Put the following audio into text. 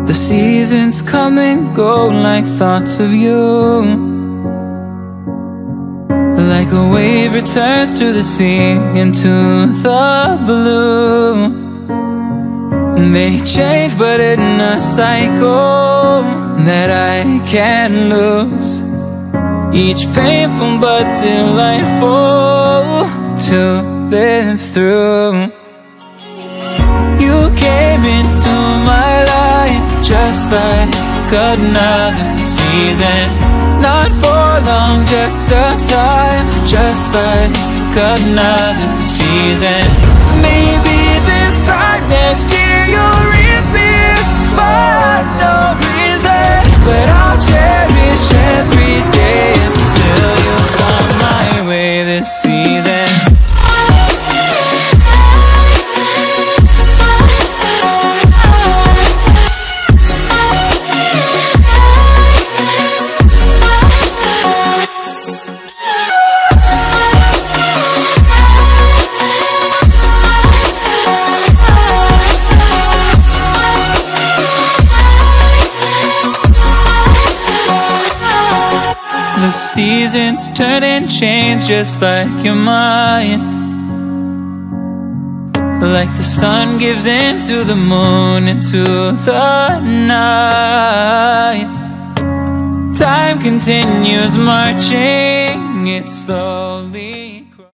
The seasons come and go like thoughts of you. Like a wave returns to the sea, into the blue. They change but in a cycle that I can't lose. Each painful but delightful to live through. You came into my life just like another season. Not for long, just a time, just like another season. Maybe this time next year you'll reappear for no reason, but I'll cherish every day until you come my way this season. The seasons turn and change just like your mind. Like the sun gives into the moon, into the night. Time continues marching, it slowly